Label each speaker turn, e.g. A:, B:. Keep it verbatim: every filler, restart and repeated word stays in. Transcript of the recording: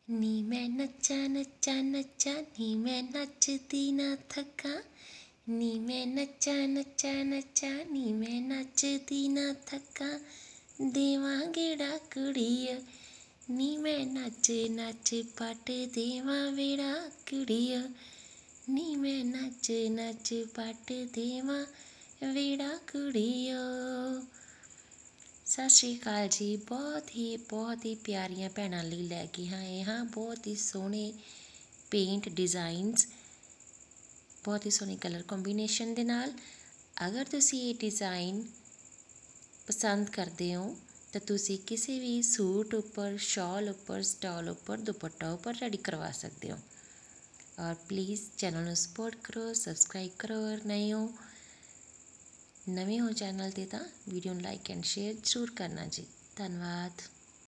A: नी मैं नच्चा नच्चा नच्चा नी मैं नचती ना थका। नी मैं नच्चा नच्चा नच्चा नी मैं नचती ना थका। देवा गेड़ा कुड़िया नी मैं नच नच पट देवा वेड़ा कुड़िया। नी मैं नच नच पट देवा वेड़ा कुड़िया। सत श्री अकाल जी। बहुत ही बहुत ही प्यारियां भैणां लई लैके आए हाँ बहुत ही सोहने पेंट डिज़ाइनस, बहुत ही सोहनी कलर कॉम्बीनेशन दे नाल। अगर तुसी ये डिज़ाइन पसंद करते हो तो तुसी किसी भी सूट उपर, शॉल उपर, स्टॉल उपर, दुपट्टा उपर रेडी करवा सकते हो। और प्लीज़ चैनल को सपोर्ट करो, सबसक्राइब करो। और नए हो नवे हो चैनल ते तां वीडियो लाइक एंड शेयर जरूर करना जी। धन्यवाद।